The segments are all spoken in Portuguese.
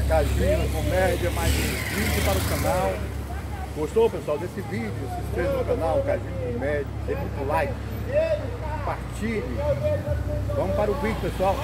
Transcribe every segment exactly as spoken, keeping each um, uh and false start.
Cajina Comédia, mais um vídeo para o canal. Gostou, pessoal, desse vídeo? Se inscreva no canal Cajina Comédia, dê muito like, compartilhe. Vamos para o vídeo, pessoal.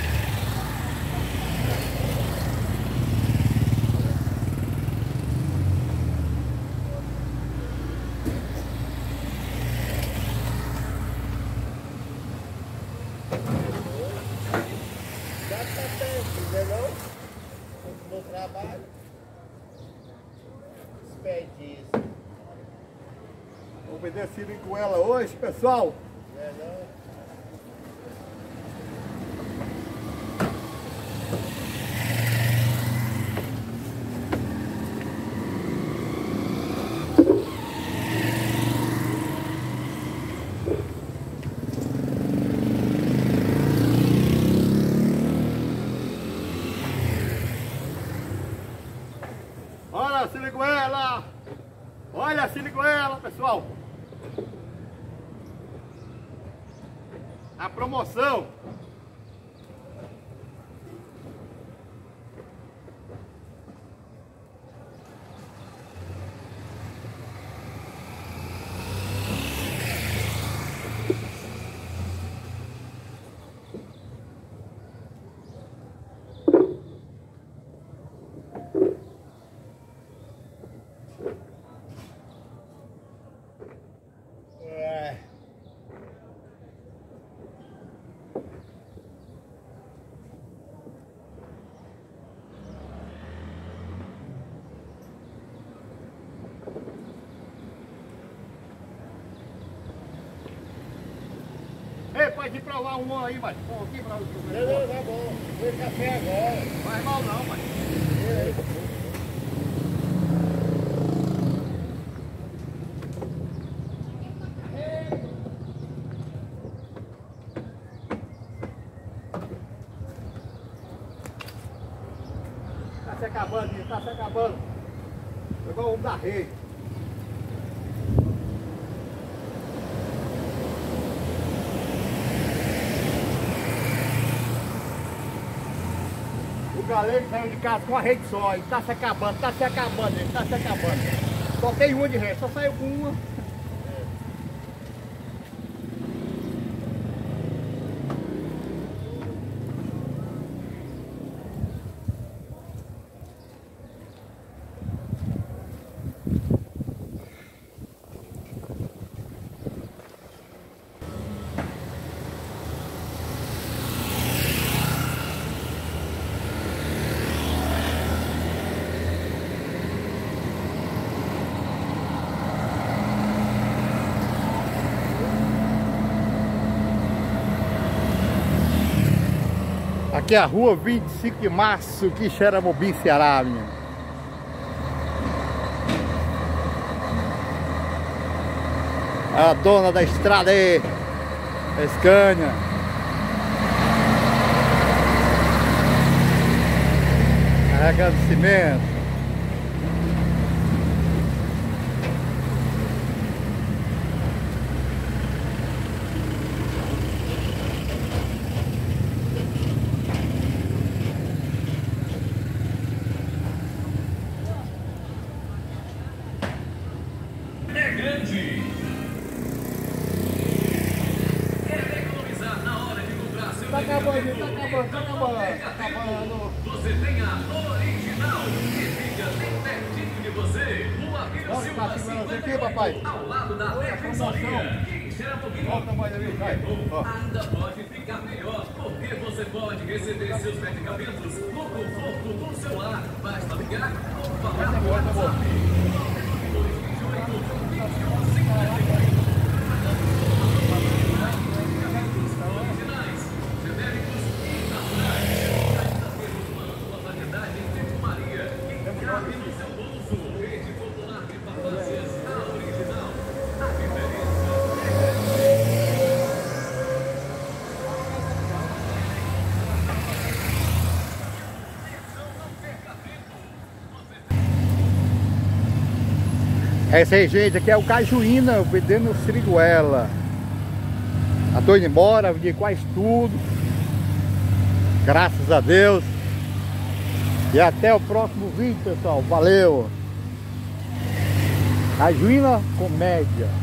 No trabalho, desperdício. Vou vender filho com ela hoje, pessoal. Não é não? Olha a siriguela! Olha a siriguela, pessoal! A promoção! Ei, pode ir pra lá um aí, mas põe aqui pra você. Não, não, tá bom. Foi café agora. Não faz mal não, mas. Tá se acabando, tá se acabando. Igual o homem da rede. O galego saiu de casa com a rede só, ele tá se acabando, tá se acabando, ele tá se acabando. Só tem uma de rede, só saiu com uma. Aqui é a rua vinte e cinco de março, Quixeramobim, Ceará, minha. A dona da estrada aí, Scania. Carregando cimento. Tá acabando, tá acabando, tá acabando, tá acabando. Você tem a original que fica bem pertinho de você. Rua Piro Silva cinquenta aqui, papai. ao lado da Defensoria. Volta mais ali, vai. Ainda pode ficar melhor, porque você pode receber seus medicamentos no conforto do seu lar. Basta ligar ou falar no WhatsApp. Essa aí, gente, aqui é o Cajuína, vendendo siriguela. Já tô indo embora, vendi quase tudo. Graças a Deus. E até o próximo vídeo, pessoal. Valeu! Cajuína Comédia.